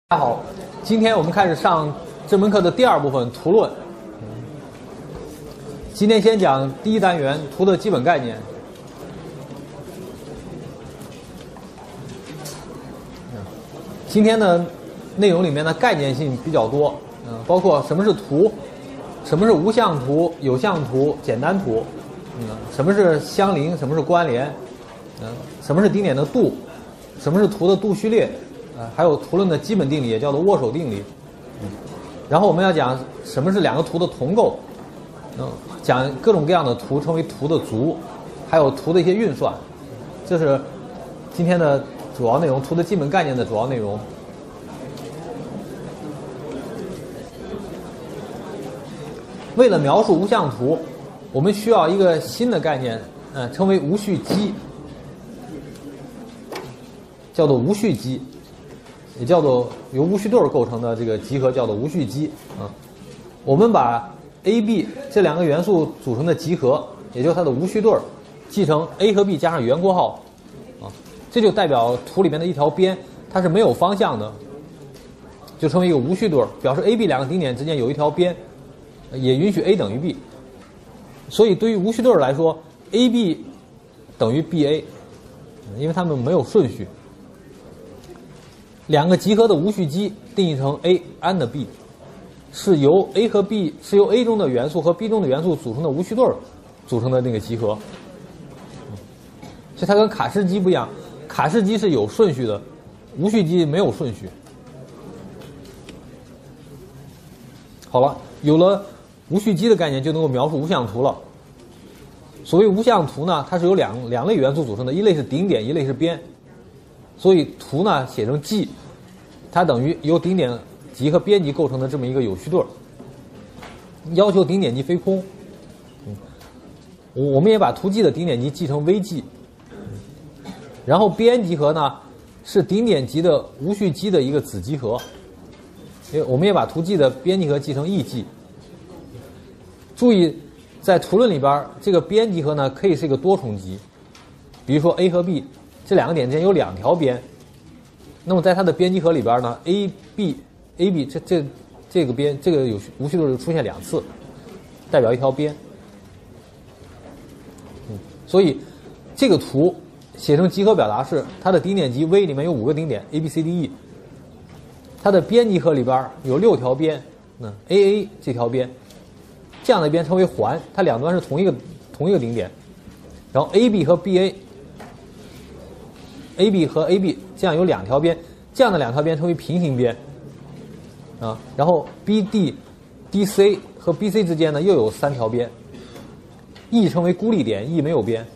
大家好，今天我们开始上这门课的第二部分图论。今天先讲第一单元图的基本概念。今天的内容里面的概念性比较多，包括什么是图，什么是无相图、有相图、简单图，什么是相邻，什么是关联，什么是顶点的度，什么是图的度序列。还有图论的基本定理，也叫做握手定理。然后我们要讲什么是两个图的同构，讲各种各样的图称为图的组，还有图的一些运算。这是今天的主要内容，图的基本概念的主要内容。为了描述无相图，我们需要一个新的概念，称为无序积，叫做无序积。也叫做由无序对构成的这个集合叫做无序积啊。我们把 A、B 这两个元素组成的集合，也就是它的无序对，记成 A 和 B 加上圆括号啊，这就代表图里面的一条边它是没有方向的，就成为一个无序对，表示 A、B 两个顶点之间有一条边，也允许 A 等于 B。所以对于无序对来说 ，AB 等于 BA， 因为它们没有顺序。两个集合的无序积定义成 A and B， 是由 A 和 B 是由 A 中的元素和 B 中的元素组成的无序对组成的那个集合。所以它跟卡式积不一样，卡式积是有顺序的，无序积没有顺序。好了，有了无序积的概念，就能够描述无相图了。所谓无相图呢，它是由两类元素组成的，一类是顶点，一类是边。所以图呢写成 G， 它等于由顶点集和边集构成的这么一个有序对，要求顶点集非空。我们也把图 G 的顶点集记成 VG， 然后边集合呢是顶点集的无序积的一个子集合，我们也把图 G 的边集合记成 EG。注意，在图论里边，这个边集合呢可以是一个多重集，比如说 A 和 B。这两个点之间有两条边，那么在它的边集合里边呢 ，AB 这个边这个有无序对就出现两次，代表一条边。所以这个图写成集合表达式，它的顶点集 V 里面有5个顶点 ABCDE， 它的边集合里边有6条边，AA 这条边，这样的边称为环，它两端是同一个顶点，然后 AB 和 BA。AB 和 AB 这样有两条边，这样的两条边称为平行边，然后 BD、DC 和 BC 之间呢又有3条边 ，E 称为孤立点 ，E 没有边。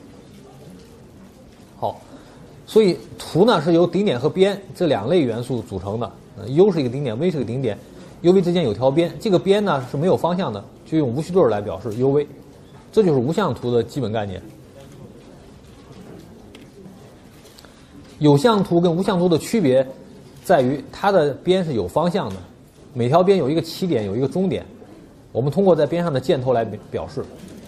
好，所以图呢是由顶点和边这两类元素组成的，U 是一个顶点 ，V 是个顶点 ，UV 之间有条边，这个边呢是没有方向的，就用无序对来表示 UV， 这就是无相图的基本概念。有相图跟无相图的区别在于它的边是有方向的，每条边有一个起点有一个终点，我们通过在边上的箭头来表示。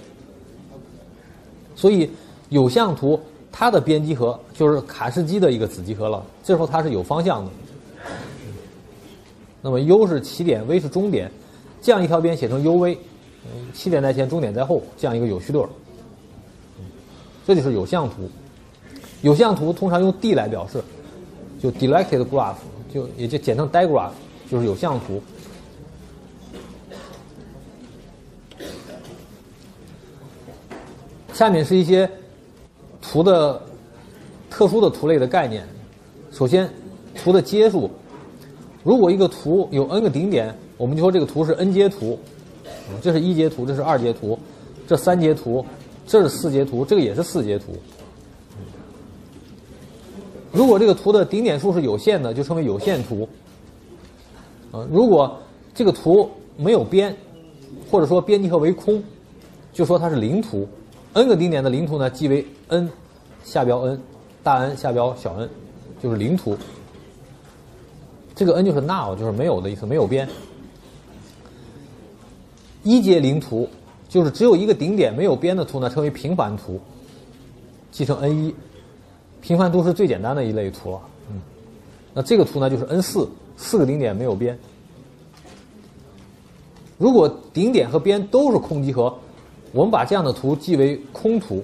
所以有相图它的边集合就是卡式积的一个子集合了，这时候它是有方向的。那么 U 是起点 V 是终点，这样一条边写成 UV， 起点在前终点在后，这样一个有序对，这就是有相图。有相图通常用 D 来表示，就 directed graph， 也就简称 digraph， 就是有相图。下面是一些图的特殊的图类的概念。首先，图的阶数。如果一个图有 n 个顶点，我们就说这个图是 n 阶图，这是1阶图，这是2阶图，这3阶图，这是4阶图，这个也是4阶图。如果这个图的顶点数是有限的，就称为有限图。如果这个图没有边，或者说边集合为空，就说它是零图。n 个顶点的零图呢，即为 n 下标 n 大 N 下标小 n， 就是零图。这个 n 就是 null， 就是没有的意思，没有边。1阶零图就是只有一个顶点没有边的图呢，称为平凡图，记成 n1。平凡图是最简单的一类图了。 那这个图呢就是 n4， 4个顶点没有边。如果顶点和边都是空集合，我们把这样的图记为空图。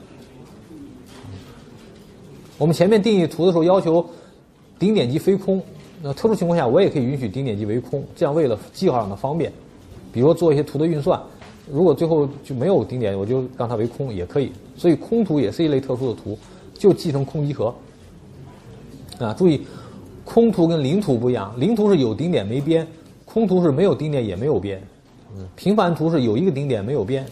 我们前面定义图的时候要求顶点积非空，那特殊情况下我也可以允许顶点积为空，这样为了记号上的方便，比如说做一些图的运算，如果最后就没有顶点，我就让它为空也可以。所以空图也是一类特殊的图，就记成空集合。啊，注意，空图跟零图不一样，零图是有顶点没边，空图是没有顶点也没有边。平凡图是有一个顶点没有边。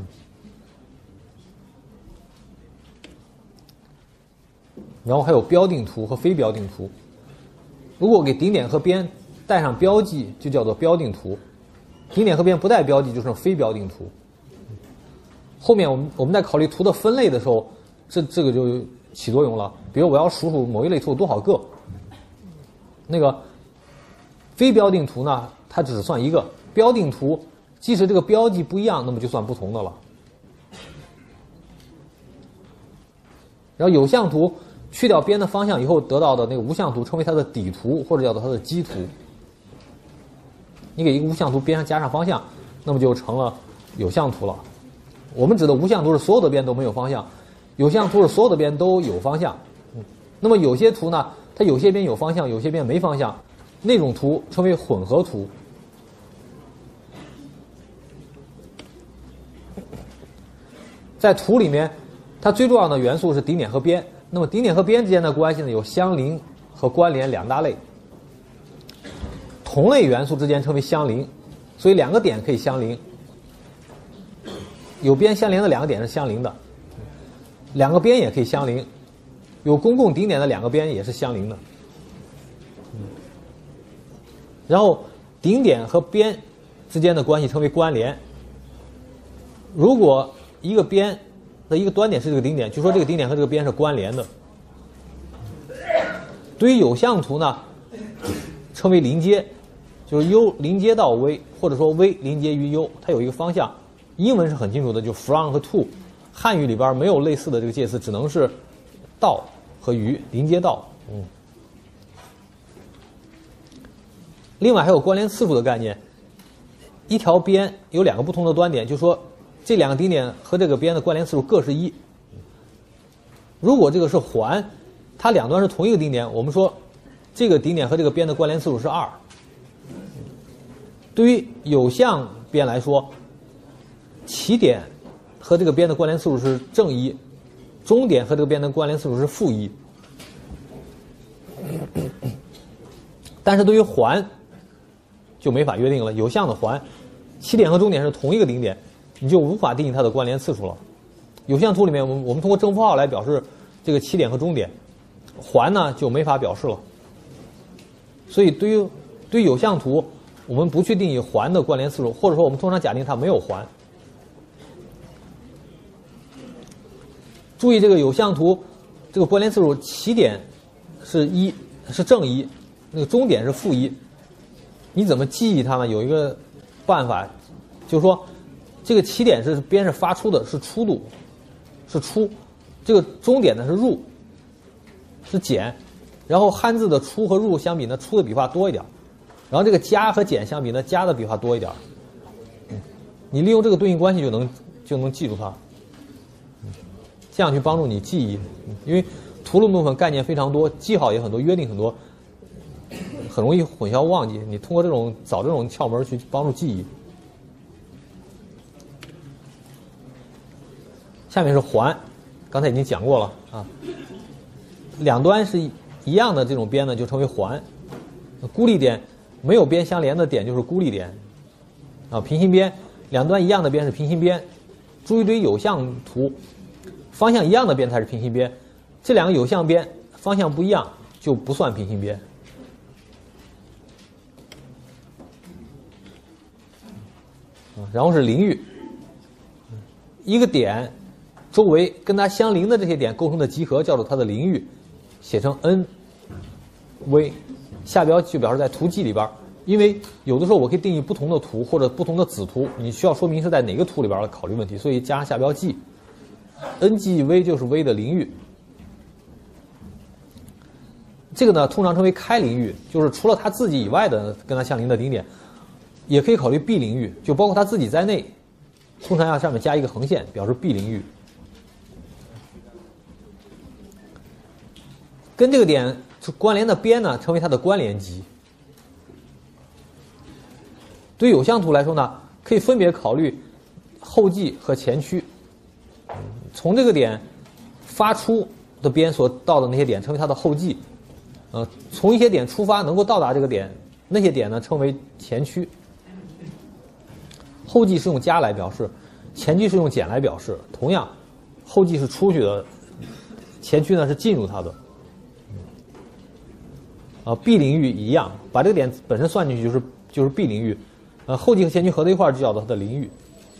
然后还有标定图和非标定图。如果给顶点和边带上标记，就叫做标定图；顶点和边不带标记，就是非标定图。后面我们在考虑图的分类的时候，这个就起作用了。比如我要数数某一类图有多少个，那个非标定图呢，它只算一个；标定图，即使这个标记不一样，那么就算不同的了。然后有向图去掉边的方向以后得到的那个无向图称为它的底图，或者叫做它的基图。你给一个无向图边上加上方向，那么就成了有向图了。我们指的无向图是所有的边都没有方向，有向图是所有的边都有方向。那么有些图呢，它有些边有方向，有些边没方向，那种图称为混合图。在图里面，它最重要的元素是顶点和边。那么顶点和边之间的关系呢，有相邻和关联两大类。同类元素之间称为相邻，所以两个点可以相邻。有边相连的两个点是相邻的，两个边也可以相邻。有公共顶点的两个边也是相邻的。然后顶点和边之间的关系称为关联。如果一个边的一个端点是这个顶点，就说这个顶点和这个边是关联的。对于有向图呢，称为邻接，就是 U 邻接到 V， 或者说 V 邻接于 U， 它有一个方向。英文是很清楚的，就 from 和 to， 汉语里边没有类似的这个介词，只能是到和于，邻接到。另外还有关联次数的概念，一条边有两个不同的端点，就说这两个顶点和这个边的关联次数各是1。如果这个是环，它两端是同一个顶点，我们说这个顶点和这个边的关联次数是2。对于有向边来说，起点和这个边的关联次数是正1，终点和这个边的关联次数是负1。但是对于环就没法约定了，有向的环，起点和终点是同一个顶点，你就无法定义它的关联次数了。有向图里面，我们通过正负号来表示这个起点和终点，环呢就没法表示了。所以对于有向图，我们不去定义环的关联次数，或者说我们通常假定它没有环。注意这个有向图，这个关联次数起点是1，是正1，那个终点是负1。你怎么记忆它呢？有一个办法，就是说这个起点是边是发出的，是出度，是出；这个终点呢是入，是减。然后汉字的出和入相比呢，出的笔画多一点；然后这个加和减相比呢，加的笔画多一点。你利用这个对应关系就能记住它。这样去帮助你记忆，因为图论部分概念非常多，记号也很多，约定很多，很容易混淆忘记。你通过这种窍门去帮助记忆。下面是环，刚才已经讲过了啊。两端是一样的这种边呢，就称为环。孤立点没有边相连的点就是孤立点啊。平行边两端一样的边是平行边。注意对于有向图，方向一样的边才是平行边，这两个有向边方向不一样就不算平行边。然后是邻域，一个点周围跟它相邻的这些点构成的集合叫做它的邻域，写成 n、v， 下标就表示在图集里边。因为有的时候我可以定义不同的图或者不同的子图，你需要说明是在哪个图里边的考虑问题，所以加上下标记。n 记 v 就是 v 的邻域。 这个呢通常称为开邻域，就是除了它自己以外的跟它相邻的顶点，也可以考虑闭邻域，就包括它自己在内，通常要上面加一个横线表示闭邻域。跟这个点关联的边呢称为它的关联极。对于有向图来说呢，可以分别考虑后继和前驱。从这个点发出的边所到的那些点称为它的后继，从一些点出发能够到达这个点，那些点呢称为前驱。后继是用加来表示，前驱是用减来表示。同样，后继是出去的，前驱呢是进入它的。闭邻域一样，把这个点本身算进去就是闭邻域。后继和前驱合在一块儿就叫做它的邻域。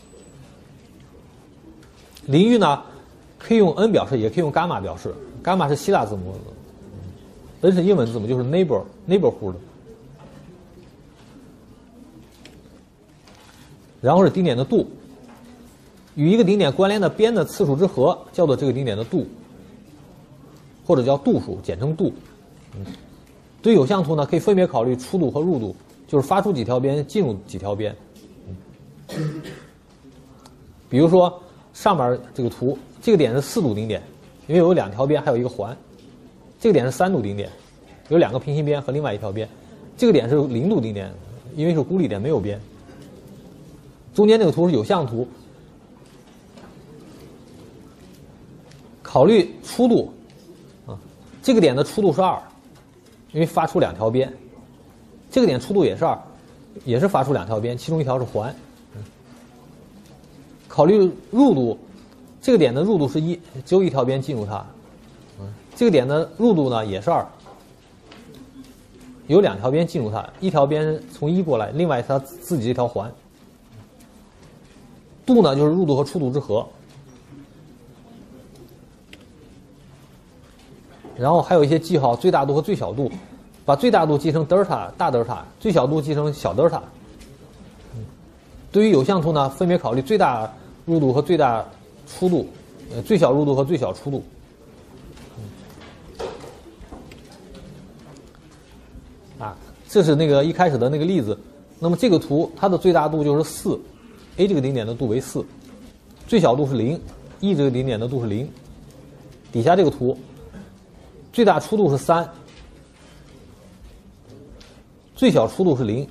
邻域呢，可以用 n 表示，也可以用伽马表示。伽马是希腊字母，n 是英文字母，就是 neighborhood。然后是顶点的度，与一个顶点关联的边的次数之和叫做这个顶点的度，或者叫度数，简称度。对于有向图呢，可以分别考虑出度和入度，就是发出几条边，进入几条边。比如说上边这个图，这个点是4度顶点，因为有2条边，还有一个环。这个点是3度顶点，有2个平行边和另外一条边。这个点是0度顶点，因为是孤立点，没有边。中间这个图是有向图，考虑出度这个点的出度是2，因为发出2条边。这个点出度也是2，也是发出2条边，其中一条是环。考虑入度，这个点的入度是1，只有1条边进入它。这个点的入度呢也是2，有2条边进入它，一条边从1过来，另外它自己这条环。度呢就是入度和出度之和。然后还有一些记号，最大度和最小度，把最大度记成德尔塔、大德尔塔，最小度记成小德尔塔。对于有向图呢，分别考虑最大入度和最大出度，最小入度和最小出度。这是那个一开始的那个例子。那么这个图它的最大度就是4，A 这个顶点的度为4，最小度是0，E 这个顶点的度是0。底下这个图，最大出度是3，最小出度是0，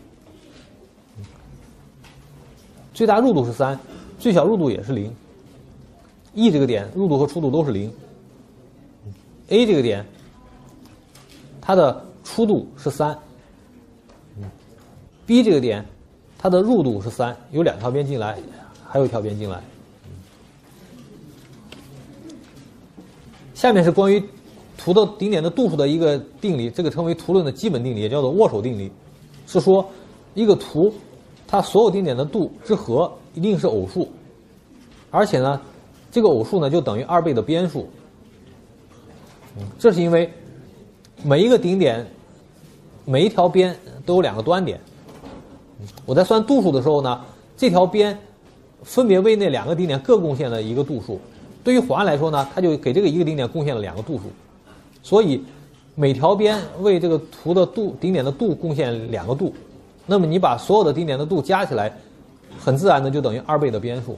最大入度是3，最小入度也是0。E 这个点入度和出度都是0。A 这个点，它的出度是3。B 这个点，它的入度是3，有2条边进来，还有1条边进来。下面是关于图的顶点的度数的一个定理，这个称为图论的基本定理，也叫做握手定理。是说一个图它所有顶点的度之和一定是偶数，而且呢这个偶数呢就等于2倍的边数。这是因为每一个顶点每一条边都有2个端点。我在算度数的时候呢，这条边分别为那2个顶点各贡献了一个度数。对于环来说呢，它就给这个一个顶点贡献了2个度数，所以每条边为这个图的顶点的度贡献2个度。那么你把所有的顶点的度加起来，很自然的就等于2倍的边数。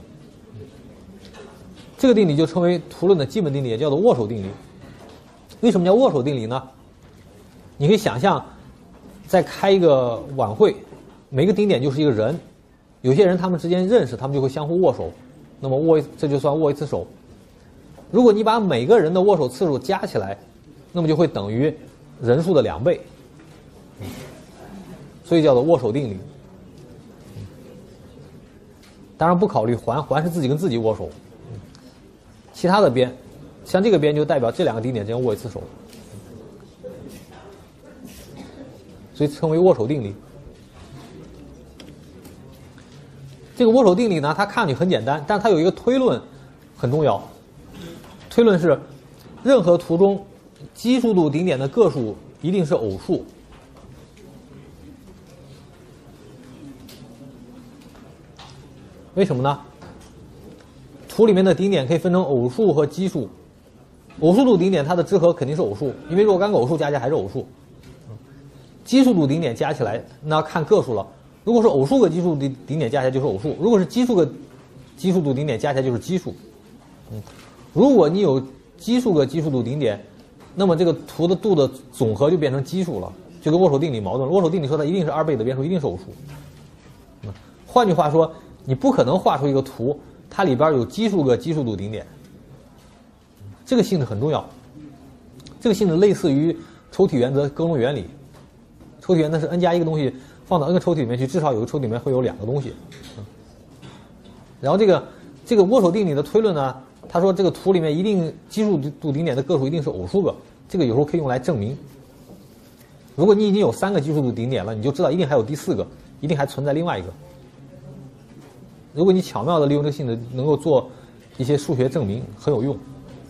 这个定理就称为图论的基本定理，也叫做握手定理。为什么叫握手定理呢？你可以想象，在开一个晚会，每个顶点就是一个人，有些人他们之间认识，他们就会相互握手，那么这就算握一次手。如果你把每个人的握手次数加起来，那么就会等于人数的2倍，所以叫做握手定理。当然不考虑环是自己跟自己握手，其他的边，像这个边就代表这2个顶点之间握一次手，所以称为握手定理。这个握手定理呢，它看上去很简单，但它有一个推论很重要。推论是，任何图中奇数度顶点的个数一定是偶数。为什么呢？图里面的顶点可以分成偶数和奇数。 偶数度顶点它的之和肯定是偶数，因为若干个偶数加起来还是偶数。奇数度顶点加起来那要看个数了。如果是偶数个奇数顶点加起来就是偶数，如果是奇数个奇数度顶点加起来就是奇数。如果你有奇数个奇数度顶点，那么这个图的度的总和就变成奇数了，就跟握手定理矛盾了。握手定理说它一定是2倍的变数，一定是偶数。换句话说，你不可能画出一个图，它里边有奇数个奇数度顶点。这个性质很重要，这个性质类似于抽屉原则、各种原理。抽屉原则是 n 加一个东西放到 n 个抽屉里面去，至少有个抽屉里面会有2个东西。然后这个握手定理的推论呢，他说这个图里面一定奇数度顶点的个数一定是偶数个，这个有时候可以用来证明。如果你已经有3个奇数度顶点了，你就知道一定还有第4个，一定还存在另外一个。如果你巧妙的利用这个性质，能够做一些数学证明，很有用。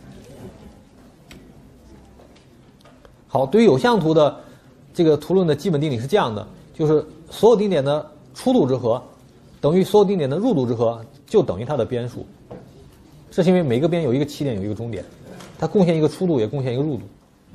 好，对于有向图的这个图论的基本定理是这样的，就是所有顶点的初度之和等于所有顶点的入度之和，就等于它的边数。这是因为每个边有一个起点，有一个终点，它贡献一个初度，也贡献一个入度。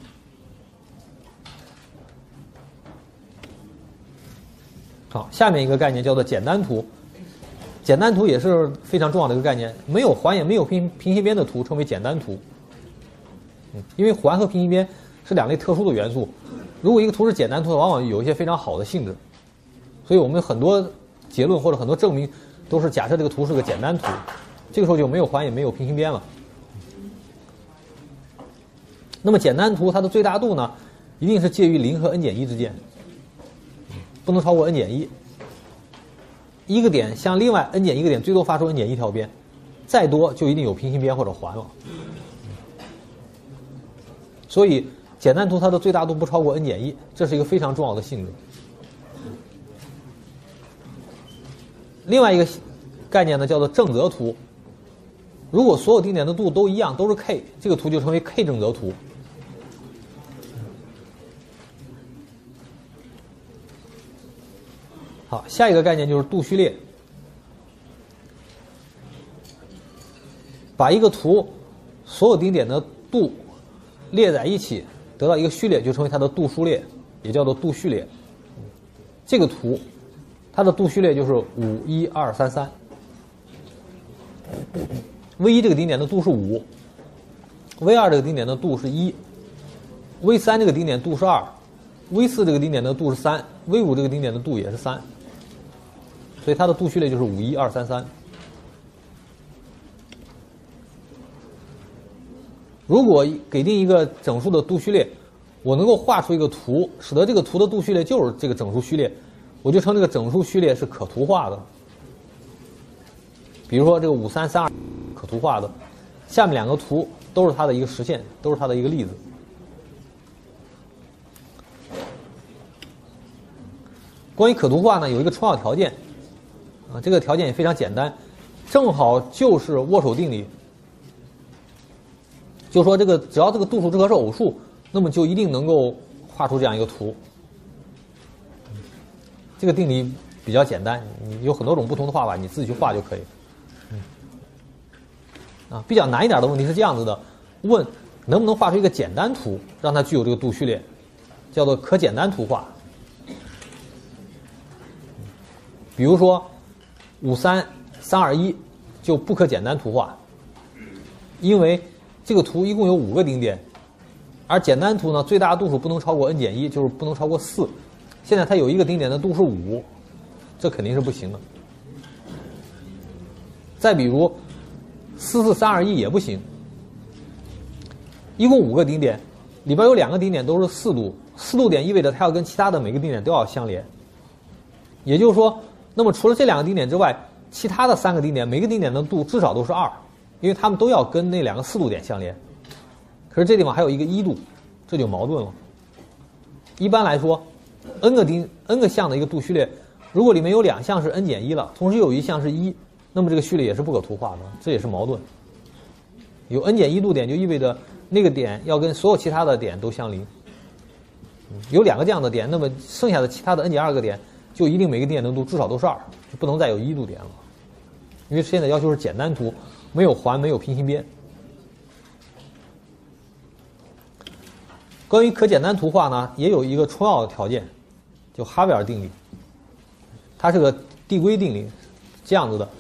好，下面一个概念叫做简单图。简单图也是非常重要的一个概念，没有环也没有平行边的图称为简单图。因为环和平行边是2类特殊的元素，如果一个图是简单图，往往有一些非常好的性质，所以我们很多结论或者很多证明都是假设这个图是个简单图，这个时候就没有环也没有平行边了。那么简单图它的最大度呢，一定是介于0和 n 减1之间，不能超过 n 减1。一个点向另外 n 减1个点最多发出 n 减1条边，再多就一定有平行边或者环了。所以简单图它的最大度不超过 n 减1，这是一个非常重要的性质。另外一个概念呢叫做正则图。如果所有顶点的度都一样，都是 k， 这个图就称为 k 正则图。好，下一个概念就是度序列。把一个图所有顶点的度列在一起，得到一个序列，就称为它的度数列，也叫做度序列。这个图它的度序列就是5、1、2、3、3。V1 这个顶点的度是5， V2 这个顶点的度是1， V3 这个顶点度是2， V4 这个顶点的度是3， V5 这个顶点的度也是3。所以它的度序列就是5、1、2、3、3。如果给定一个整数的度序列，我能够画出一个图，使得这个图的度序列就是这个整数序列，我就称这个整数序列是可图化的。比如说这个5、3、3、2可图化的，下面2个图都是它的一个实现，都是它的一个例子。关于可图化呢，有一个充要条件。这个条件也非常简单，正好就是握手定理，就说这个只要这个度数之和是偶数，那么就一定能够画出这样一个图。这个定理比较简单，你有很多种不同的画法，你自己去画就可以。比较难一点的问题是这样子的，问能不能画出一个简单图，让它具有这个度序列，叫做可简单图画。比如说5、3、3、2、1就不可简单图画，因为这个图一共有5个顶点，而简单图呢最大度数不能超过 n 减1，就是不能超过4。现在它有一个顶点的度是5，这肯定是不行的。再比如4、4、3、2、1也不行，一共5个顶点，里边有2个顶点都是4度，4度点意味着它要跟其他的每个顶点都要相连，也就是说。那么除了这2个顶点之外，其他的3个顶点每个顶点的度至少都是2，因为它们都要跟那2个4度点相连。可是这地方还有一个1度，这就矛盾了。一般来说 n 个项的一个度序列，如果里面有2项是 n 减1了，同时又有一项是1，那么这个序列也是不可图化的，这也是矛盾。有 n 减1度点就意味着那个点要跟所有其他的点都相邻。有2个这样的点，那么剩下的其他的 n 减2个点就一定每个顶点的度至少都是2，就不能再有1度点了。因为现在要求是简单图，没有环，没有平行边。 关于可简单图画呢，也有一个重要的条件，就哈维尔定理。它是个递归定理，这样子的。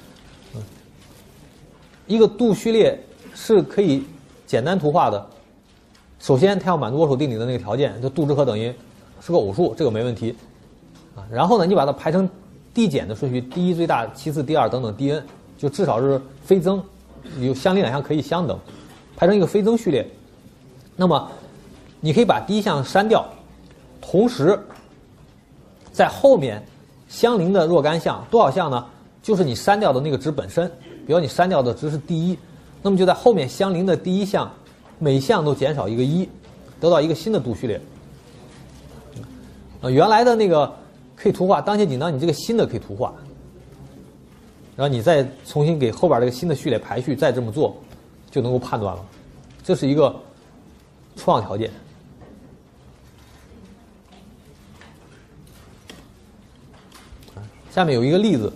一个度序列是可以简单图画的。首先，它要满足沃数定理的那个条件，就度之和等于是个偶数，这个没问题。然后呢，你把它排成递减的顺序，第一最大，其次第二等等 dn， 就至少是非增，有相邻两项可以相等，排成一个非增序列。那么，你可以把第一项删掉，同时在后面相邻的若干项多少项呢？就是你删掉的那个值本身。比如你删掉的值是第一，那么就在后面相邻的第一项，每项都减少一个一，得到一个新的度序列。原来的那个可以图画，当前紧张你这个新的可以图画，然后你再重新给后边这个新的序列排序，再这么做，就能够判断了。这是一个重要条件。下面有一个例子，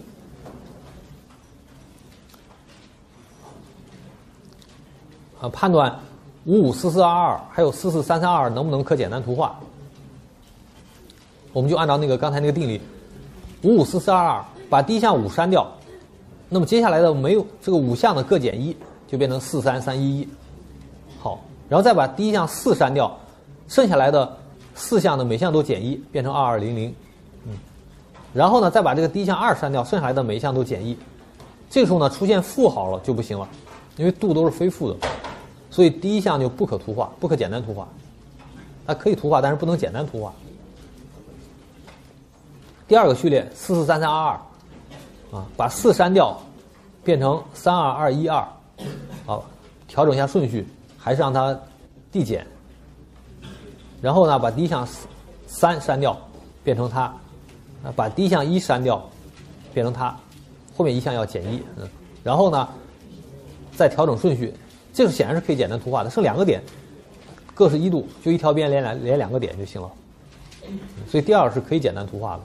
判断554422还有44332能不能可简单图画。我们就按照那个刚才那个定理，554422把第一项5删掉，那么接下来的没有这个5项的各减1，就变成43311。好，然后再把第一项4删掉，剩下来的4项的每项都减1，变成2200。然后呢，再把这个第一项2删掉，剩下来的每一项都减1。这个时候呢，出现负号了就不行了，因为度都是非负的，所以第一项就不可图画，不可简单图画。它可以图画，但是不能简单图画。第二个序列443322，把4删掉，变成32212，调整一下顺序，还是让它递减。然后呢，把第一项3删掉，变成它。把第一项1删掉，变成它，后面一项要减1，然后呢，再调整顺序，这个显然是可以简单图画的，剩2个点，各是1度，就一条边连2个点就行了，所以第二是可以简单图画的。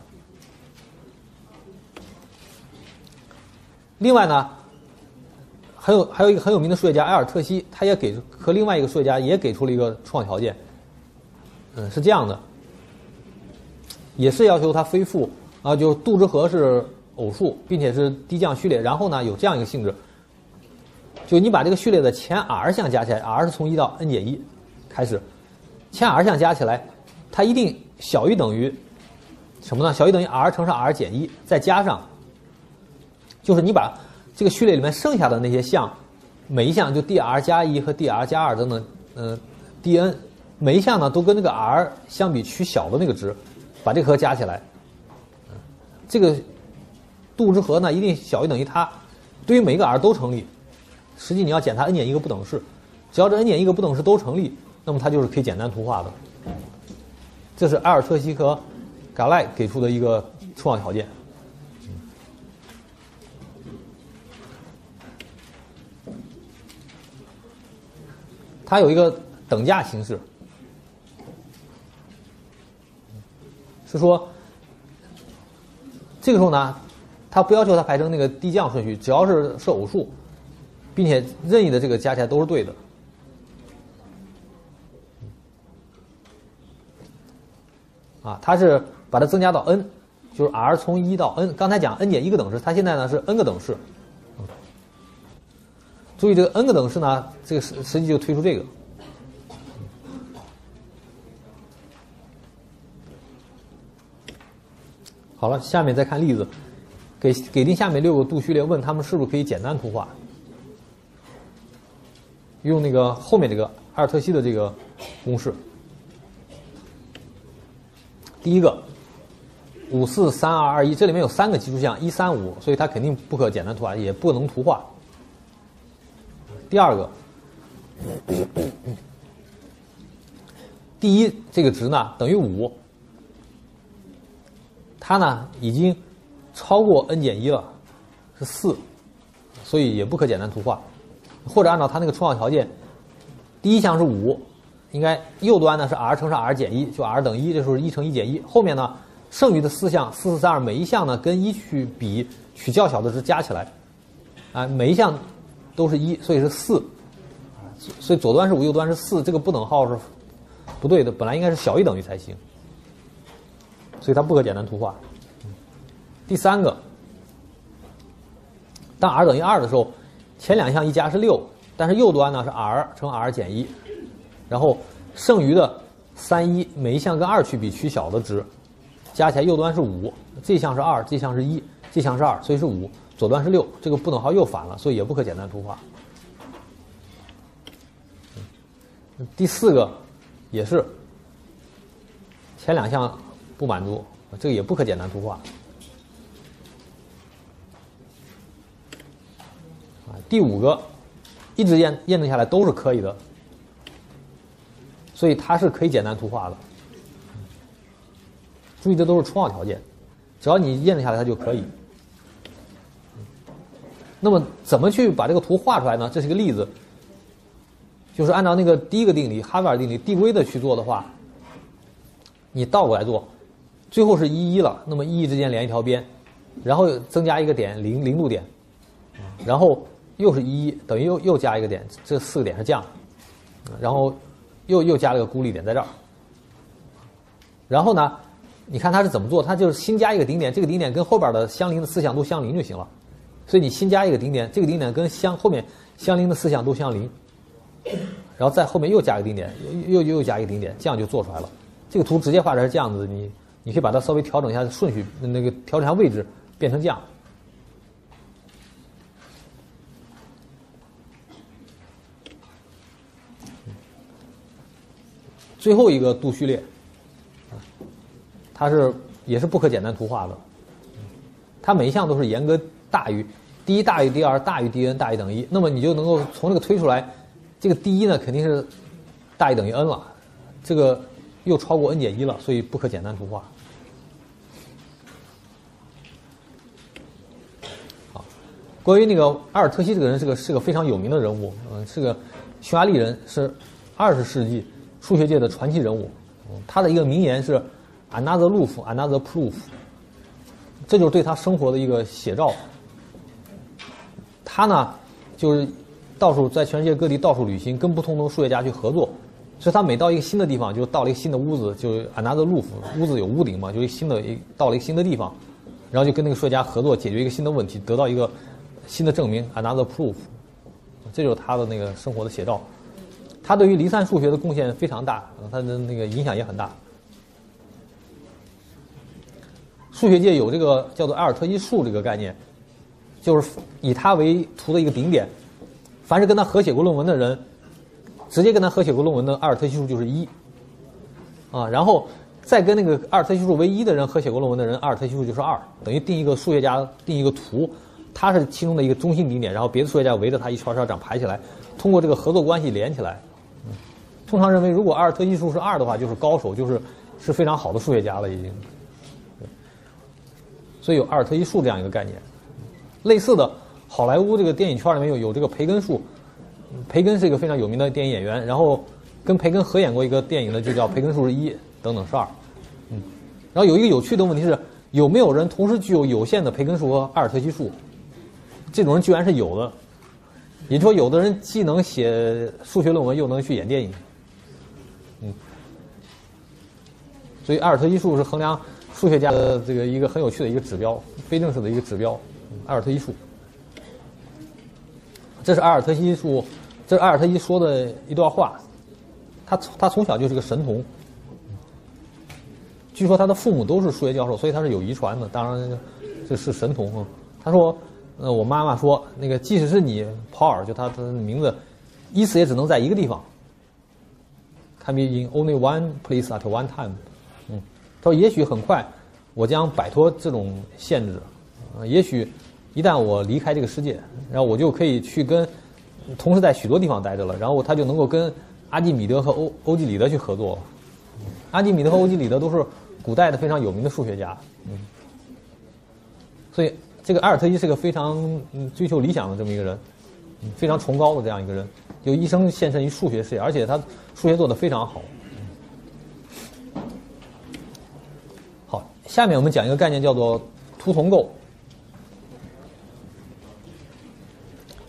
另外呢，还有一个很有名的数学家埃尔特西，他也和另外一个数学家也给出了一个重要条件，是这样的。也是要求它非负就是度之和是偶数，并且是低降序列。然后呢，有这样一个性质，就你把这个序列的前 r 项加起来 ，r 是从1到 n 减1开始，前 r 项加起来，它一定小于等于什么呢？小于等于 r 乘上 r 减1，再加上，就是你把这个序列里面剩下的那些项，每一项就 dr 加1和 dr 加2等等，dn 每一项呢都跟那个 r 相比取小的那个值。把这个和加起来，这个度之和呢一定小于等于它，对于每一个 r 都成立。实际你要检查 n 减1个不等式，只要这 n 减1个不等式都成立，那么它就是可以简单图画的。这是埃尔特西和嘎赖给出的一个重要条件。它有一个等价形式。是说，这个时候呢，它不要求它排成那个递降顺序，只要是偶数，并且任意的这个加起来都是对的。它是把它增加到 n， 就是 r 从1到 n。刚才讲 n 减1个等式，它现在呢是 n 个等式。注意这个 n 个等式呢，这个实际就推出这个。好了，下面再看例子，给定下面6个度序列，问他们是不是可以简单图画。用那个后面这个埃尔特西的这个公式。第一个543221，这里面有3个基数项1、3、5，所以它肯定不可简单图画，也不能图画。第二个，第一这个值呢等于5。它呢已经超过 n 减1了，是4，所以也不可简单图画。或者按照它那个重要条件，第一项是5，应该右端呢是 r 乘上 r 减1，就 r 等1，这时候是1乘1减1。后面呢剩余的4项4432每一项呢跟1去比，取较小的值加起来，每一项都是1，所以是4。所以左端是5，右端是4，这个不等号是不对的，本来应该是小于等于才行，所以它不可简单图画。第三个，当 r 等于2的时候，前两项一加是6，但是右端呢是 r 乘 r 减1，然后剩余的3、1每一项跟2去比取小的值，加起来右端是5，这项是2，这项是1，这项是2，所以是5，左端是6，这个不等号又反了，所以也不可简单图画。第四个也是前两项不满足，这个也不可简单图画。第五个一直验证下来都是可以的，所以它是可以简单图画的。注意，这都是充号条件，只要你验证下来它就可以。那么怎么去把这个图画出来呢？这是一个例子，就是按照那个第一个定理哈维尔定理递归的去做的话，你倒过来做，最后是1、1了，那么1、1之间连一条边，然后增加一个点0度点，然后又是1、1，等于又加一个点，这4个点是这样，然后又加了个孤立点在这儿。然后呢，你看它是怎么做？它就是新加一个顶点，这个顶点跟后边的相邻的4项都相邻就行了。所以你新加一个顶点，这个顶点跟后面相邻的4项都相邻，然后在后面又加一个顶点，又加一个顶点，这样就做出来了。这个图直接画出来是这样子，你可以把它稍微调整一下顺序，那个调整一下位置，变成这样。最后一个度序列，它也是不可简单图画的，它每一项都是严格大于第一大于第二大于 dn 大于等于1，那么你就能够从这个推出来，这个第一呢肯定是大于等于 n 了，这个又超过 n 减1了，所以不可简单图画。好，关于那个阿尔特西这个人是个非常有名的人物，是个匈牙利人，是20世纪数学界的传奇人物。他的一个名言是 "Another proof, another proof"， 这就是对他生活的一个写照。他呢，就是到处在全世界各地到处旅行，跟不同的数学家去合作。所以他每到一个新的地方，就到了一个新的屋子，就 another roof， 屋子有屋顶嘛，就到了一个新的地方，然后就跟那个数学家合作，解决一个新的问题，得到一个新的证明 another proof。这就是他的那个生活的写照。他对于离散数学的贡献非常大，他的那个影响也很大。数学界有这个叫做阿尔特一数这个概念，就是以它为图的一个顶点，凡是跟他合写过论文的人，直接跟他合写过论文的阿尔特系数就是1，然后再跟那个阿尔特系数为1的人合写过论文的人，阿尔特系数就是2，等于定一个数学家定一个图，它是其中的一个中心顶点，然后别的数学家围着它一圈圈这样排起来，通过这个合作关系连起来。通常认为，如果阿尔特系数是2的话，就是高手，是非常好的数学家了已经。所以有阿尔特一数这样一个概念。类似的，好莱坞这个电影圈里面有这个培根数，培根是一个非常有名的电影演员，然后跟培根合演过一个电影的就叫培根数是1等等是2。然后有一个有趣的问题是，有没有人同时具有有限的培根数和阿尔特系数？这种人居然是有的。也就是说，有的人既能写数学论文，又能去演电影。所以阿尔特系数是衡量数学家的这个一个很有趣的一个指标，非正式的一个指标。阿尔特系数，这是阿尔特系数，这是阿尔特一说的一段话。他从小就是个神童，据说他的父母都是数学教授，所以他是有遗传的。当然，这是神童。他说。我妈妈说，那个即使是你Paul，就他的名字，一次也只能在一个地方。Can be in only one place at one time。他说也许很快我将摆脱这种限制，也许一旦我离开这个世界，然后我就可以去同时在许多地方待着了，然后他就能够跟阿基米德和欧几里得去合作。阿基米德和欧几里得都是古代的非常有名的数学家。所以。这个阿尔特一是个非常追求理想的这么一个人，非常崇高的这样一个人，就一生献身于数学事业，而且他数学做得非常好。好，下面我们讲一个概念叫做图同构。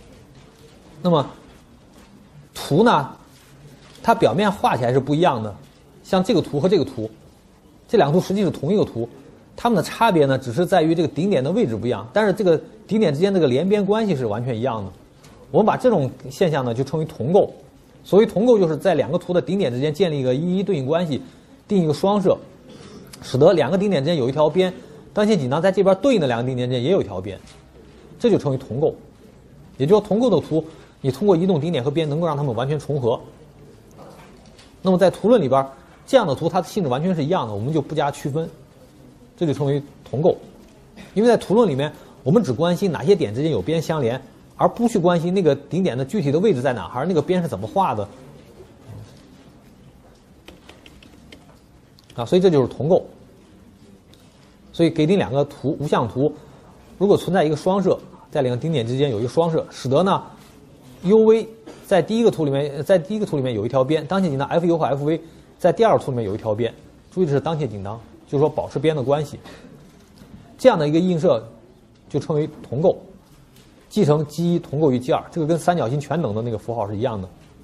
那么图呢，它表面画起来是不一样的， 像这个图和这个图，这两个图实际是同一个图，它们的差别呢，只是在于这个顶点的位置不一样，但是这个顶点之间这个连边关系是完全一样的。我们把这种现象呢就称为同构。所谓同构，就是在两个图的顶点之间建立一个一对应关系，定一个双摄，使得两个顶点之间有一条边，当前紧张在这边对应的两个顶点之间也有一条边，这就称为同构。也就是说，同构的图，你通过移动顶点和边，能够让它们完全重合。那么在图论里边，这样的图它的性质完全是一样的，我们就不加区分，这就称为同构。因为在图论里面，我们只关心哪些点之间有边相连，而不去关心那个顶点的具体的位置在哪，还是那个边是怎么画的。所以这就是同构。所以给定两个图无相图，如果存在一个双摄，在两个顶点之间有一个双摄，使得呢 UV 在第一个图里面有一条边，当前紧当 FU 和 FV 在第二个图里面有一条边，注意这是当前紧当，就是说保持边的关系。这样的一个映射就称为同构，继承 G1 同构于 G2， 这个跟三角形全等的那个符号是一样的。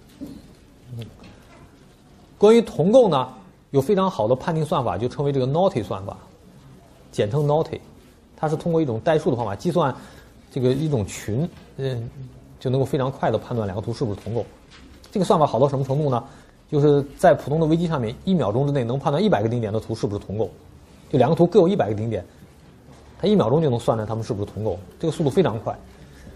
关于同构呢，有非常好的判定算法，就称为这个 Naughty 算法，简称 Naughty， 它是通过一种代数的方法计算这个一种群，就能够非常快的判断两个图是不是同构。这个算法好到什么程度呢？就是在普通的微机上面，1秒钟之内能判断100个顶点的图是不是同构，就两个图各有100个顶点，它1秒钟就能算出来它们是不是同构，这个速度非常快。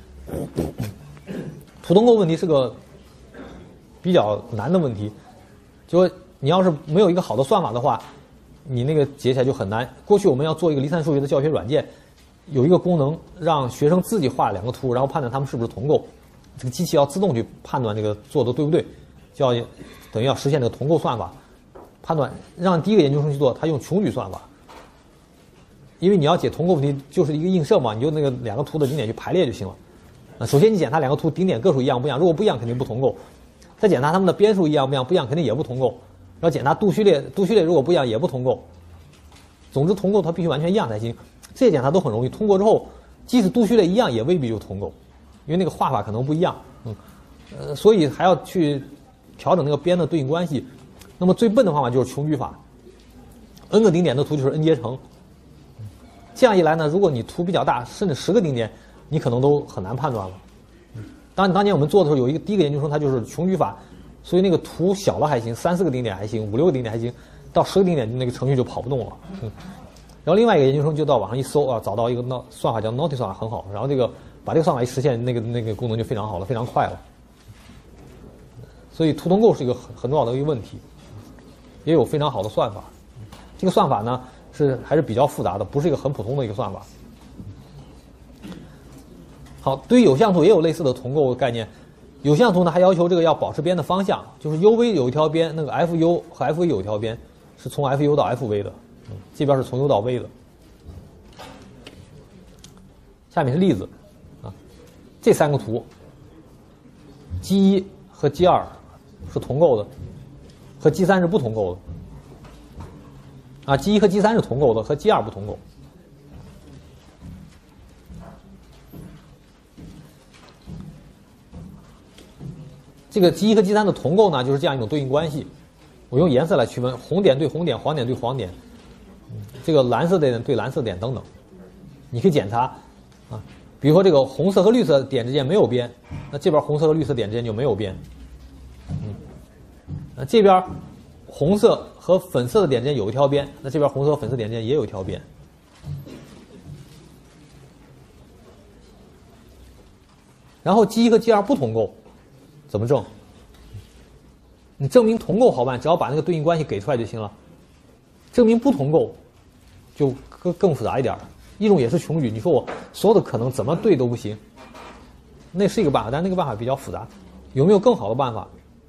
图同构问题是个比较难的问题，就你要是没有一个好的算法的话，你那个解起来就很难。过去我们要做一个离散数学的教学软件，有一个功能让学生自己画两个图，然后判断它们是不是同构，这个机器要自动去判断这个做的对不对，就要等于要实现这个同构算法判断。让第一个研究生去做，他用穷举算法，因为你要解同构问题就是一个映射嘛，你就那个两个图的顶点去排列就行了。首先你检查两个图顶点个数一样不一样，如果不一样肯定不同构，再检查它们的边数一样不一样，不一样肯定也不同构，然后检查度序列，度序列如果不一样也不同构。总之同构它必须完全一样才行，这些检查都很容易。通过之后，即使度序列一样也未必就同构，因为那个画法可能不一样，所以还要去调整那个边的对应关系。那么最笨的方法就是穷举法 ，n 个顶点的图就是 n 阶乘。这样一来呢，如果你图比较大，甚至10个顶点，你可能都很难判断了。当年我们做的时候，有一个第一个研究生他就是穷举法，所以那个图小了还行，3、4个顶点还行，5、6个顶点还行，到10个顶点那个程序就跑不动了。然后另外一个研究生就到网上一搜找到一个算法叫 Naughty 算法很好，然后把这个算法一实现，那个功能就非常好了，非常快了。所以图同构是一个很重要的一个问题，也有非常好的算法。这个算法呢还是比较复杂的，不是一个很普通的一个算法。好，对于有相图也有类似的同构概念。有相图呢还要求这个要保持边的方向，就是 UV 有一条边，那个 FU 和 FV 有一条边，是从 FU 到 FV 的，这边是从 U 到 V 的。下面是例子这3个图 G1 和 G2 是同构的，和 G3 是不同构的。G1 和 G3 是同构的，和 G2 不同构。这个 G1 和 G3 的同构呢，就是这样一种对应关系。我用颜色来区分，红点对红点，黄点对黄点，这个蓝色点对蓝色点等等。你可以检查比如说这个红色和绿色点之间没有边，那这边红色和绿色点之间就没有边。这边红色和粉色的点之间有一条边，那这边红色和粉色点之间也有一条边。然后 G1 和 G2 不同构，怎么证？你证明同构好办，只要把那个对应关系给出来就行了。证明不同构就更复杂一点。一种也是穷举，你说我所有的可能怎么对都不行，那是一个办法，但那个办法比较复杂。有没有更好的办法？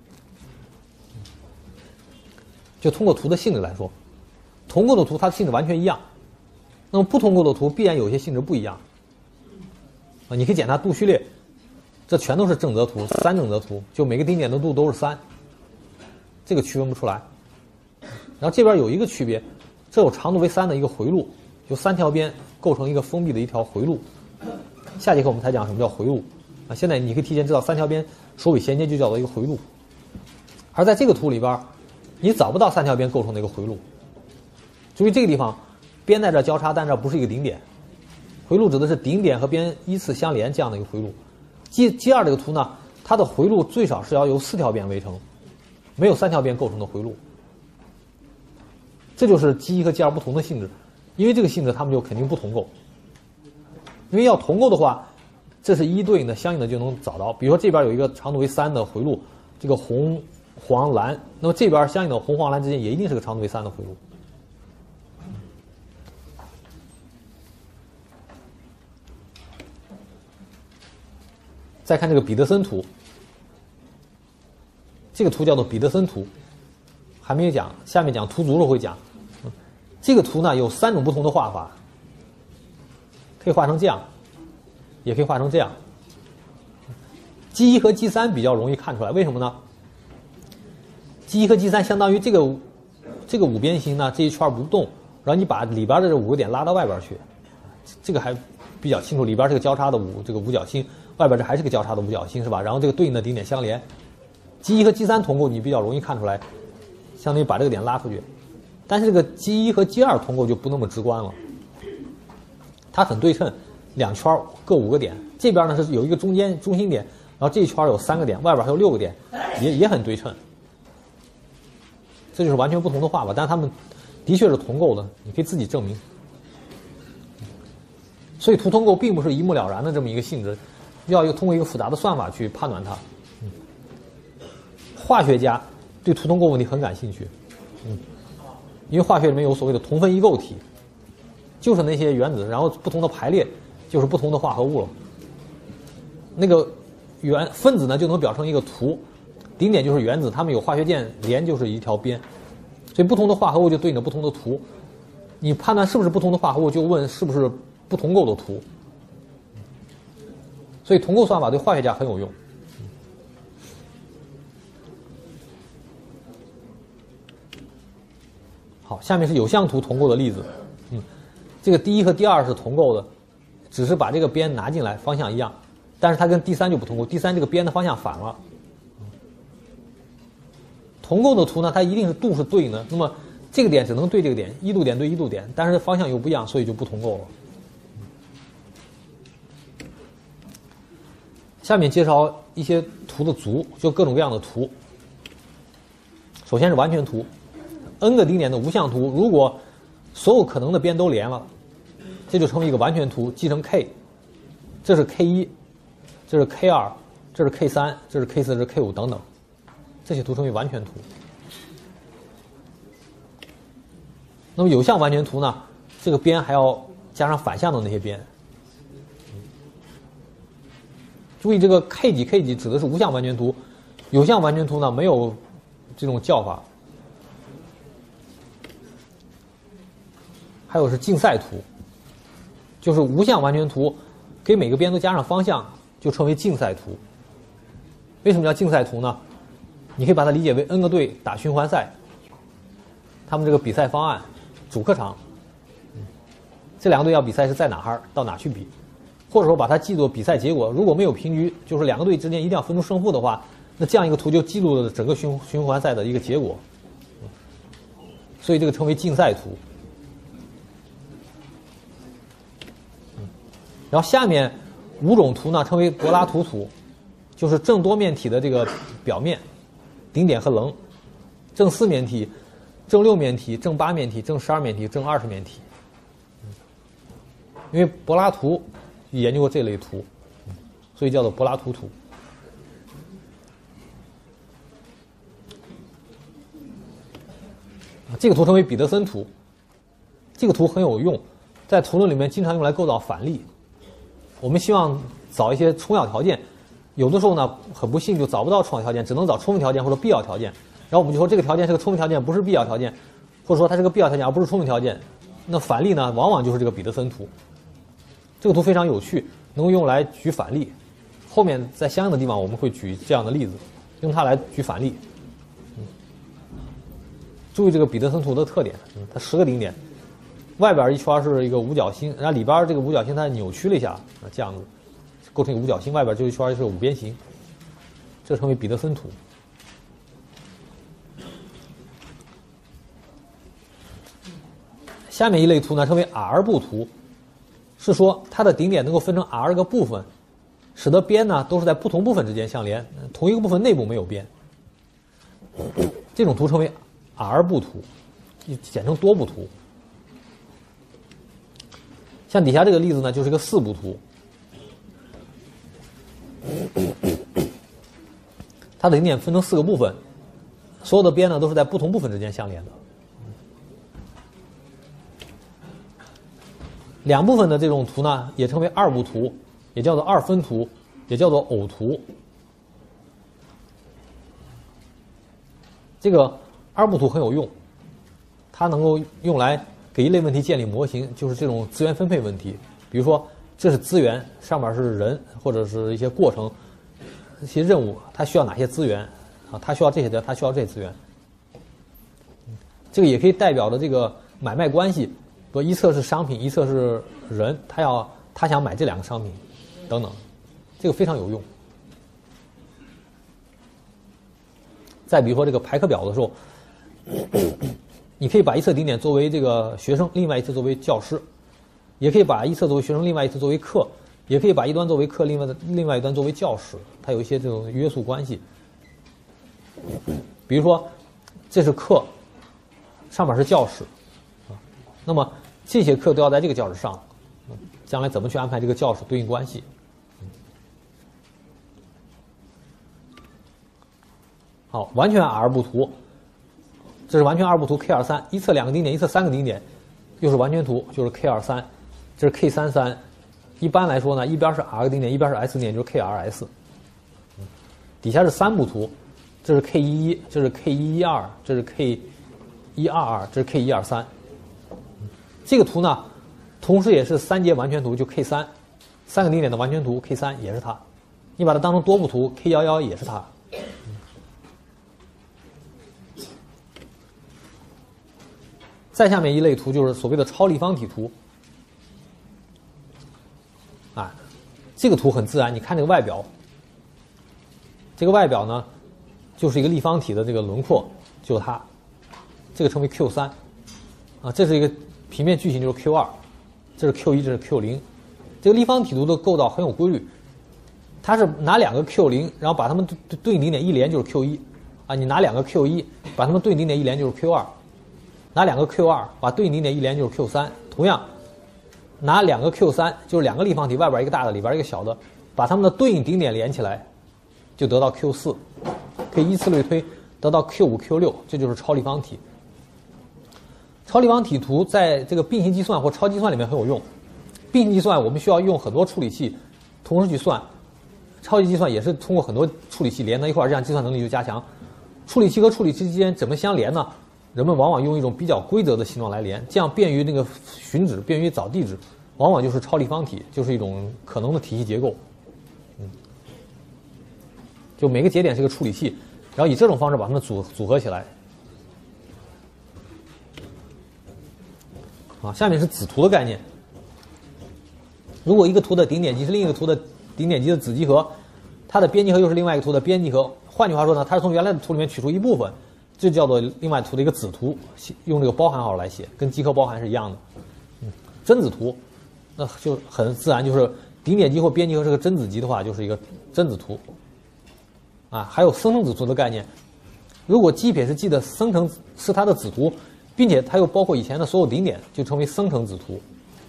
就通过图的性质来说，同构的图它的性质完全一样，那么不同构的图必然有一些性质不一样。你可以检查度序列，这全都是正则图，3正则图，就每个顶点的度都是3，这个区分不出来。然后这边有一个区别，这有长度为3的一个回路，就3条边构成一个封闭的一条回路。下节课我们才讲什么叫回路现在你可以提前知道3条边首尾衔接就叫做一个回路。而在这个图里边， 你找不到三条边构成的一个回路。注意这个地方，边在这交叉，但这不是一个顶点。回路指的是顶点和边依次相连这样的一个回路。G2这个图呢，它的回路最少是要由4条边围成，没有3条边构成的回路。这就是 G1 和 G2不同的性质，因为这个性质它们就肯定不同构。因为要同构的话，这是一对应的相应的就能找到。比如说这边有一个长度为3的回路，这个红、黄、蓝，那么这边相应的红、黄、蓝之间也一定是个长度为3的回路。再看这个彼得森图，这个图叫做彼得森图，还没有讲，下面讲图组时候会讲。这个图呢有3种不同的画法，可以画成这样，也可以画成这样。G1 和 G3 比较容易看出来，为什么呢？ G1 和 G3 相当于这个五边形呢，这一圈不动，然后你把里边的这5个点拉到外边去，这个还比较清楚。里边是个交叉的这个五角星，外边这还是个交叉的五角星，是吧？然后这个对应的顶点相连。G1 和 G3 同构你比较容易看出来，相当于把这个点拉出去。但是这个 G1 和 G2 同构就不那么直观了，它很对称，2圈各5个点，这边呢是有一个中心点，然后这一圈有3个点，外边还有6个点，也很对称。这就是完全不同的画法，但是它们的确是同构的，你可以自己证明。所以图同构并不是一目了然的这么一个性质，要通过一个复杂的算法去判断它。化学家对图同构问题很感兴趣，因为化学里面有所谓的同分异构体，就是那些原子，然后不同的排列就是不同的化合物了。那个分子呢就能表成一个图，顶点就是原子，它们有化学键连就是一条边，所以不同的化合物就对应着不同的图。你判断是不是不同的化合物，就问是不是不同构的图。所以同构算法对化学家很有用。好，下面是有向图同构的例子。这个第1和第2是同构的，只是把这个边拿进来，方向一样，但是它跟第3就不同构。第3这个边的方向反了。同构的图呢，它一定是度是对应的，那么这个点只能对这个点，1度点对1度点，但是方向又不一样，所以就不同构了。下面介绍一些图的组，就各种各样的图。首先是完全图 ，n 个顶点的无向图，如果所有可能的边都连了，这就成为一个完全图，继承 K， 这是 K1， 这是 K2， 这是 K3， 这是 K4， 这是 K5 等等，这些图称为完全图。那么有向完全图呢，这个边还要加上反向的那些边。注意这个 K 几 K 几指的是无向完全图，有向完全图呢没有这种叫法。还有是竞赛图，就是无向完全图，给每个边都加上方向，就称为竞赛图。为什么叫竞赛图呢？你可以把它理解为 N 个队打循环赛，他们这个比赛方案，主客场，这2个队要比赛是在哪儿到哪去比，或者说把它记作比赛结果。如果没有平局，就是2个队之间一定要分出胜负的话，那这样一个图就记录了整个循环赛的一个结果。所以这个称为竞赛图。然后下面5种图呢称为柏拉图图，就是正多面体的这个表面，顶点和棱，正4面体、正6面体、正8面体、正12面体、正20面体。因为柏拉图研究过这类图，所以叫做柏拉图图。这个图称为彼得森图，这个图很有用，在图论里面经常用来构造反例。我们希望找一些充要条件，有的时候呢很不幸就找不到充要条件，只能找充分条件或者必要条件。然后我们就说这个条件是个充分条件，不是必要条件，或者说它是个必要条件而不是充分条件。那反例呢，往往就是这个彼得森图。这个图非常有趣，能够用来举反例。后面在相应的地方我们会举这样的例子，用它来举反例。注意这个彼得森图的特点，它10个顶点。外边一圈是一个五角星，然后里边这个五角星它扭曲了一下，这样子构成一个五角星，外边这一圈是五边形，这称为彼得森图。 下面一类图呢称为 R 部图，是说它的顶点能够分成 R 个部分，使得边呢都是在不同部分之间相连，同一个部分内部没有边。这种图称为 R 部图，简称多部图。像底下这个例子呢，就是一个4部图，它的顶点分成4个部分，所有的边呢都是在不同部分之间相连的。2部分的这种图呢，也称为2部图，也叫做2分图，也叫做偶图。这个2部图很有用，它能够用来给一类问题建立模型，就是这种资源分配问题。比如说，这是资源，上面是人或者是一些过程、一些任务，它需要哪些资源啊？它需要这些资源，它需要这些资源。这个也可以代表着这个买卖关系，不，一侧是商品，一侧是人，他想买这2个商品，等等，这个非常有用。再比如说这个排课表的时候，你可以把一侧顶点作为这个学生，另外一侧作为教师，也可以把一侧作为学生，另外一侧作为课，也可以把一端作为课，另外一端作为教室，它有一些这种约束关系。比如说，这是课，上面是教室，那么这些课都要在这个教室上，将来怎么去安排这个教室对应关系？好，完全 R 部图，这是完全2部图 K23，一侧2个顶点，一侧3个顶点，又是完全图，就是 K23，这是 K33。一般来说呢，一边是 R 个顶点，一边是 S 顶点，就是 KRS。底下是3部图，这是 K11，这是 K112，这是 K122，这是 K123。这个图呢，同时也是3节完全图，就 K3，3个顶点的完全图 K3也是它。你把它当成多部图 K11也是它。再下面一类图就是所谓的超立方体图，啊，这个图很自然，你看这个外表，这个外表呢，就是一个立方体的这个轮廓，就是它，这个称为 Q3，啊，这是一个平面矩形，就是 Q2，这是 Q1，这是 Q0，这个立方体图的构造很有规律，它是拿2个 Q0，然后把它们对应顶点一连就是 Q1，啊，你拿2个 Q1，把它们对应顶点一连就是 Q2。拿2个 Q2，把对应顶点一连就是 Q3。同样，拿2个 Q3，就是2个立方体，外边一个大的，里边一个小的，把它们的对应顶点连起来，就得到 Q4，可以依次类推得到 Q5、Q6，这就是超立方体。超立方体图在这个并行计算或超计算里面很有用。并行计算我们需要用很多处理器同时去算，超级计算也是通过很多处理器连到一块儿，这样计算能力就加强。处理器和处理器之间怎么相连呢？人们往往用一种比较规则的形状来连，这样便于那个寻址，便于找地址，往往就是超立方体，就是一种可能的体系结构。就每个节点是个处理器，然后以这种方式把它们组合起来。啊，下面是子图的概念。如果一个图的顶点集是另一个图的顶点集的子集合，它的边集合又是另外一个图的边集合，换句话说呢，它是从原来的图里面取出一部分。这叫做另外图的一个子图，用这个包含号来写，跟集合包含是一样的。真子图，那就很自然，就是顶点集或边集合是个真子集的话，就是一个真子图。啊，还有生成子图的概念，如果基撇是 G 的生成是它的子图，并且它又包括以前的所有顶点，就称为生成子图。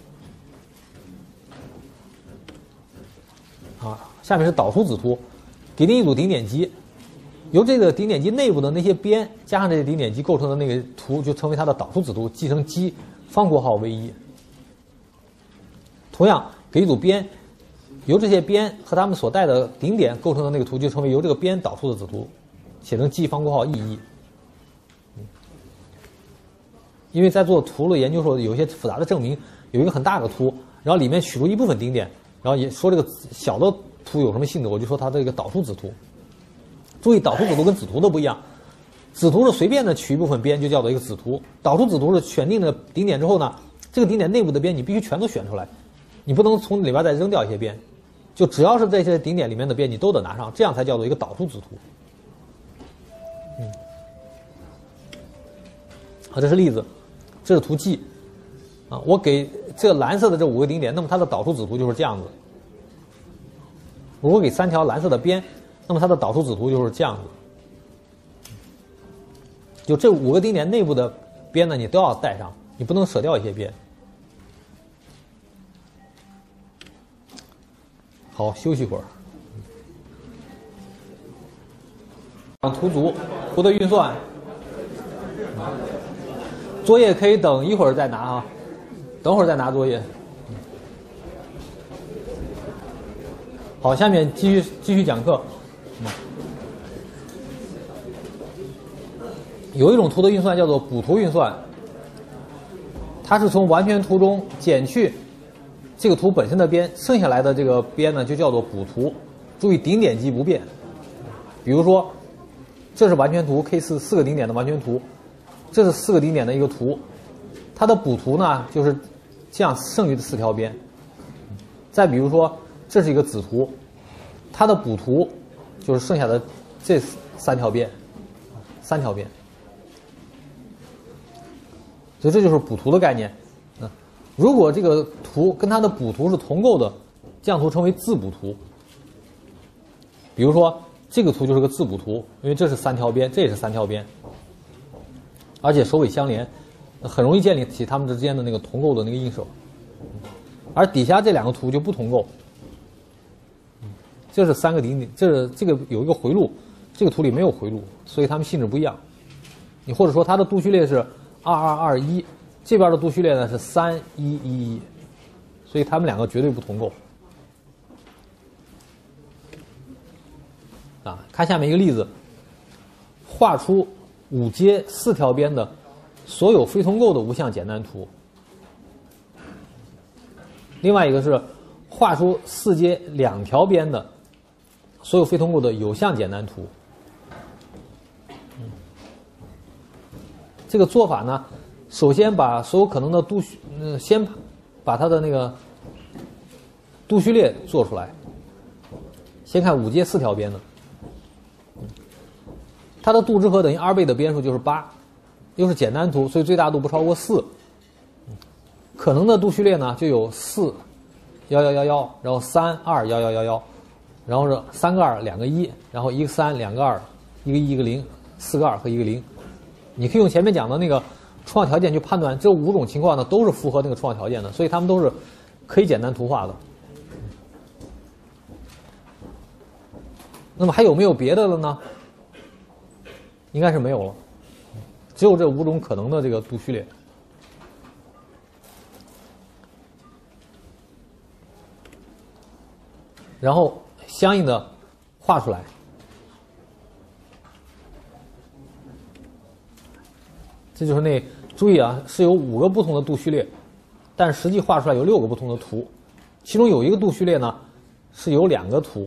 啊，下面是导出子图，给定一组顶点集。由这个顶点集内部的那些边加上这些顶点集构成的那个图，就成为它的导出子图，继承 G 方括号为1。同样，给一组边，由这些边和它们所带的顶点构成的那个图，就成为由这个边导出的子图，写成 G 方括号E1。因为在做图的研究时候，有一些复杂的证明，有一个很大的图，然后里面取出一部分顶点，然后也说这个小的图有什么性质，我就说它这个导出子图。注意，导出子图跟子图都不一样。子图是随便的取一部分边就叫做一个子图，导出子图是选定的顶点之后呢，这个顶点内部的边你必须全都选出来，你不能从里边再扔掉一些边，就只要是这些顶点里面的边你都得拿上，这样才叫做一个导出子图。好，这是例子，这是图 G， 啊，我给这个蓝色的这5个顶点，那么它的导出子图就是这样子。如果给3条蓝色的边，那么它的导出子图就是这样子。就这5个顶点内部的边呢，你都要带上，你不能舍掉一些边。好，休息会儿。图组，图的运算，作业可以等一会儿再拿啊，等会儿再拿作业。好，下面继续讲课。有一种图的运算叫做补图运算，它是从完全图中减去这个图本身的边，剩下来的这个边呢就叫做补图。注意顶点级不变。比如说，这是完全图 K4 个顶点的完全图，这是4个顶点的一个图，它的补图呢就是这样剩余的4条边。再比如说，这是一个子图，它的补图就是剩下的这3条边，3条边。所以这就是补图的概念。如果这个图跟它的补图是同构的，这样图称为自补图。比如说这个图就是个自补图，因为这是3条边，这也是3条边，而且首尾相连，很容易建立起它们之间的那个同构的那个映射。而底下这2个图就不同构。这是3个顶点，这个有一个回路，这个图里没有回路，所以它们性质不一样。你或者说它的度序列是2221，这边的度序列呢是3111，所以它们2个绝对不同构。啊，看下面一个例子，画出5阶4条边的所有非同构的无相简单图。另外一个是画出4阶2条边的所有非同构的有相简单图。这个做法呢，首先把所有可能的先把它的那个度序列做出来。先看5阶4条边的，它的度之和等于2倍的边数就是8，又是简单图，所以最大度不超过4。可能的度序列呢就有4、1111，然后3、2、1111，然后是3个2、2个1，然后1个3、2个2、1个1、1个0、4个2和1个0。你可以用前面讲的那个充要条件去判断，这5种情况呢都是符合那个充要条件的，所以它们都是可以简单图化的。那么还有没有别的了呢？应该是没有了，只有这5种可能的这个度序列。然后相应的画出来。这就是注意啊，是有5个不同的度序列，但实际画出来有6个不同的图，其中有一个度序列呢是有2个图。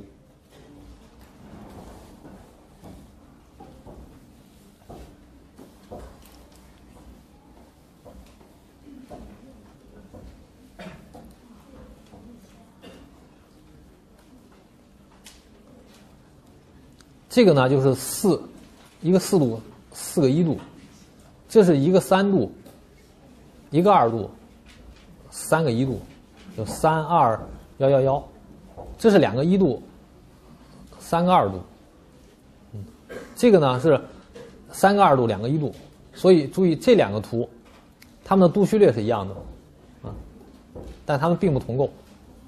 这个呢就是一个4度，4个1度。这是一个3度，一个2度，3个1度，有3、2、111。这是2个1度，3个2度。这个呢是3个2度，2个1度。所以注意这2个图，它们的度序列是一样的，但它们并不同构。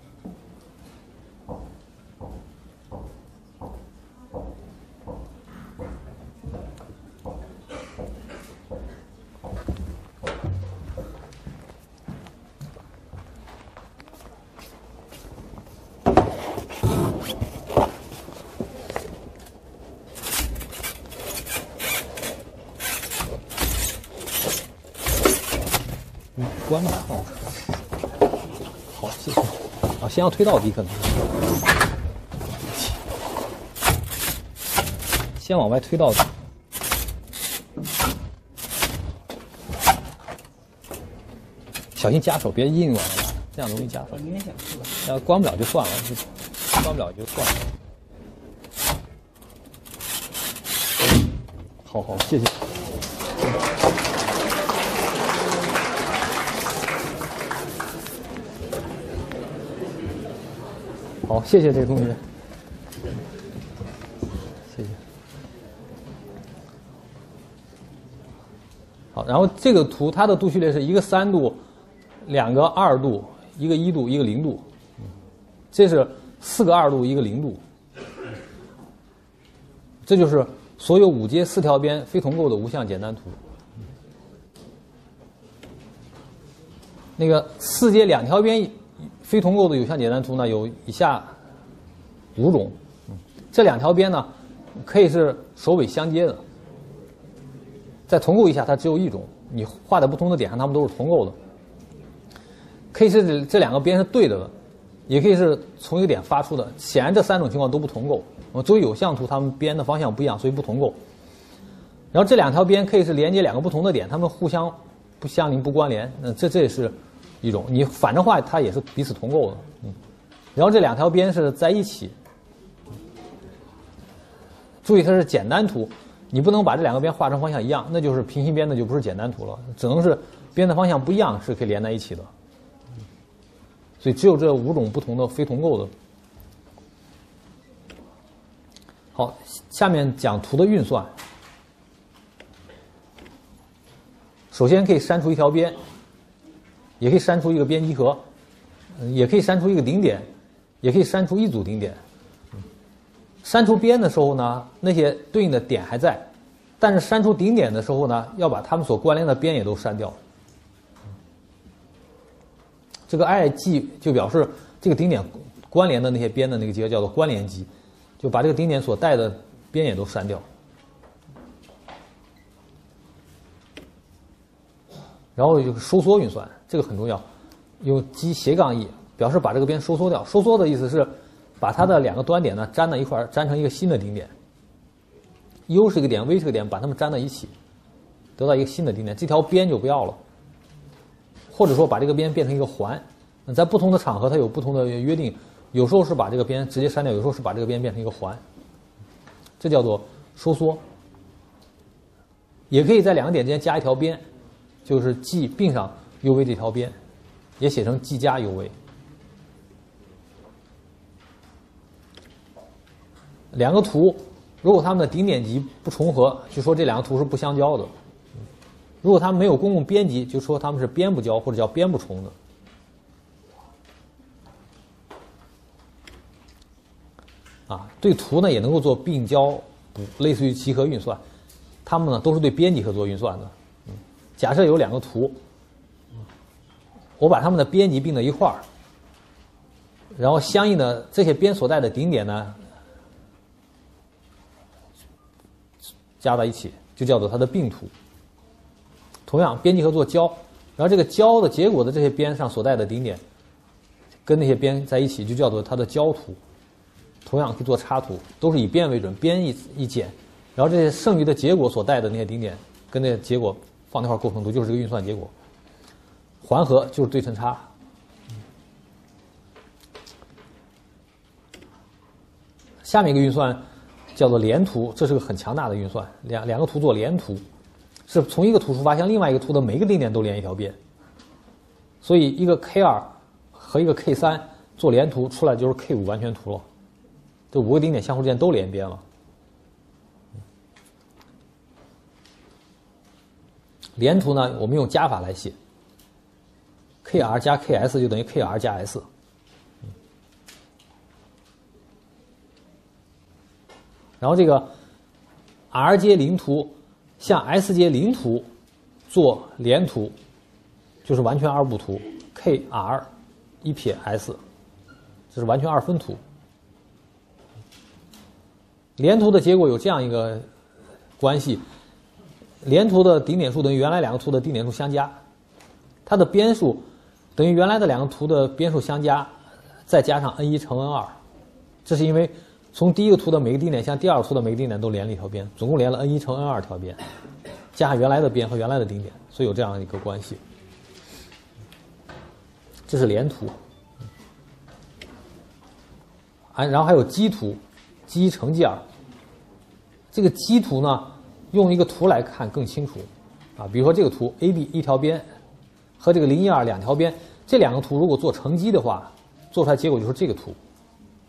关吧，好，谢谢。啊，先要推到底可能。先往外推到底。小心夹手，别硬往来，这样容易夹手。要关不了就算了，关不了就算了。好，谢谢。 好，谢谢这个同学，谢谢。好，然后这个图它的度序列是一个3度，2个2度，一个1度，一个0度，这是4个2度，一个0度，这就是所有5阶4条边非同构的无相简单图。那个4阶2条边非同构的有相简单图呢，有以下5种。这2条边呢，可以是首尾相接的。在同构以下，它只有一种，你画在不同的点上，它们都是同构的。可以是这2个边是对着的，也可以是从一个点发出的。显然这3种情况都不同构。作为有相图，它们边的方向不一样，所以不同构。然后这2条边可以是连接2个不同的点，它们互相不相邻、不关联。这也是一种。你反着画，它也是彼此同构的。然后这2条边是在一起。注意，它是简单图，你不能把这2个边画成方向一样，那就是平行边，那就不是简单图了，只能是边的方向不一样是可以连在一起的。所以只有这5种不同的非同构的。好，下面讲图的运算。首先可以删除一条边，也可以删除一个边集合，也可以删除一个顶点，也可以删除一组顶点。删除边的时候呢，那些对应的点还在，但是删除顶点的时候呢，要把它们所关联的边也都删掉。这个 i_g 就表示这个顶点关联的那些边的那个集合叫做关联集，就把这个顶点所带的边也都删掉。然后有收缩运算，这个很重要，用g斜杠e表示把这个边收缩掉。收缩的意思是把它的2个端点呢粘在一块儿，粘成一个新的顶点。U 是一个点 ，V 是个点，把它们粘在一起，得到一个新的顶点。这条边就不要了，或者说把这个边变成一个环。在不同的场合它有不同的约定，有时候是把这个边直接删掉，有时候是把这个边变成一个环，这叫做收缩。也可以在2个点之间加一条边，就是 G 并上 UV 这条边，也写成 G 加 UV。2个图如果它们的顶点集不重合，就说这2个图是不相交的；如果它们没有公共边集，就说它们是边不交或者叫边不重的。对图呢也能够做并交补，类似于集合运算。它们呢都是对边集合做运算的。假设有2个图，我把它们的边集并到一块儿，然后相应的这些边所带的顶点呢加在一起，就叫做它的并图。同样，边集合做交，然后这个交的结果的这些边上所带的顶点跟那些边在一起，就叫做它的交图。同样可以做插图，都是以边为准，边一减，然后这些剩余的结果所带的那些顶点跟那些结果放那块构成图，就是这个运算结果。环合就是对称差。下面一个运算叫做连图，这是个很强大的运算。两个图做连图，是从一个图出发，向另外一个图的每一个顶点都连一条边。所以一个 K2 和一个 K3 做连图出来就是 K5 完全图了。这5个顶点相互之间都连边了。连图呢，我们用加法来写 ，KR 加 KS 就等于 KR 加 S。然后这个 R 阶零图向 S 阶零图做连图，就是完全二步图 ，KR 一撇 S， 这是完全二分图。连图的结果有这样一个关系：连图的顶点数等于原来2个图的顶点数相加，它的边数等于原来的2个图的边数相加，再加上 n1 乘 n2。这是因为从第一个图的每个顶点向第二个图的每个顶点都连了一条边，总共连了 n1 乘 n2 条边，加上原来的边和原来的顶点，所以有这样一个关系。这是连图。然后还有基图。G1乘 G2， 这个基图呢，用一个图来看更清楚，比如说这个图 AB 一条边和这个012两条边，这2个图如果做乘积的话，做出来结果就是这个图，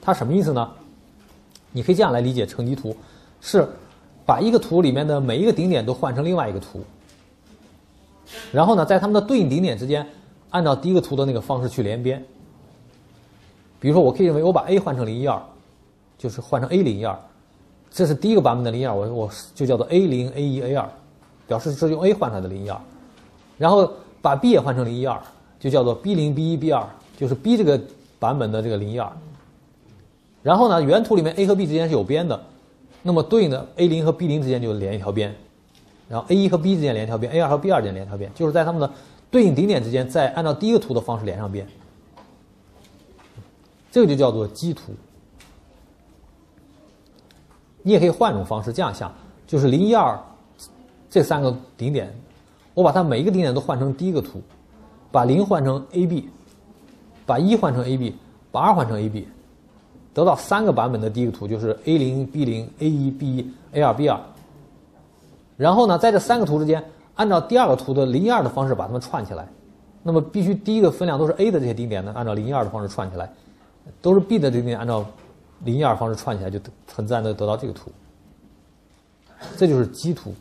它什么意思呢？你可以这样来理解乘积图，是把一个图里面的每一个顶点都换成另外一个图，然后呢，在它们的对应顶点之间，按照第一个图的那个方式去连边。比如说，我可以认为我把 A 换成012，就是换成 A02，这是第一个版本的012，我就叫做 A0、A1、A2，表示是用 A 换出来的012。然后把 B 也换成012，就叫做 B0、B1、B2，就是 B 这个版本的这个012。然后呢，原图里面 A 和 B 之间是有边的，那么对应的 A0 和 B0 之间就连一条边，然后 A1 和 B 之间连一条边 ，A2 和 B2 之间连一条边，就是在它们的对应顶点之间再按照第一个图的方式连上边。这个就叫做基图。你也可以换一种方式，这样想，就是012这3个顶点，我把它每一个顶点都换成第一个图，把0换成 AB， 把1换成 AB， 把2换成 AB， 得到3个版本的第一个图，就是 A0、B0、A1、B1、A2、B2。然后呢，在这3个图之间，按照第二个图的012的方式把它们串起来。那么必须第一个分量都是 A 的这些顶点呢，按照012的方式串起来。都是 B 的顶点，按照012方式串起来，就很自然的得到这个图。这就是基图。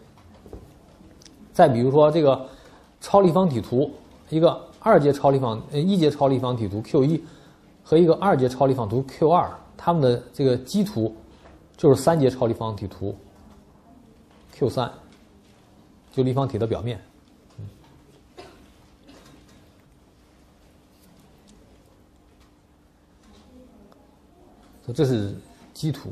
再比如说这个超立方体图，一个1阶超立方体图 Q1 和一个2阶超立方图 Q2， 它们的这个基图就是3阶超立方体图 Q3， 就立方体的表面。这是基图。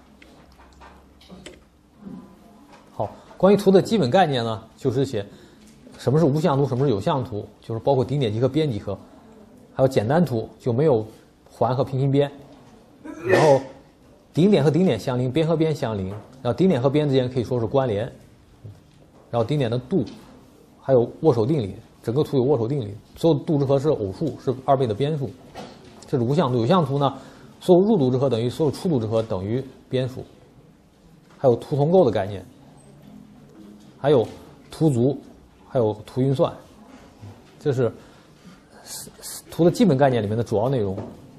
好，关于图的基本概念呢，就是写什么是无相图，什么是有相图，就是包括顶点集合、边集合，还有简单图就没有环和平行边，然后顶点和顶点相邻，边和边相邻，然后顶点和边之间可以说是关联，然后顶点的度，还有握手定理，整个图有握手定理，所有度之和是偶数，是2倍的边数，这是无相图。有相图呢，所有入度之和等于所有出度之和等于边数，还有图同构的概念，还有图组，还有图运算，这是图的基本概念里面的主要内容。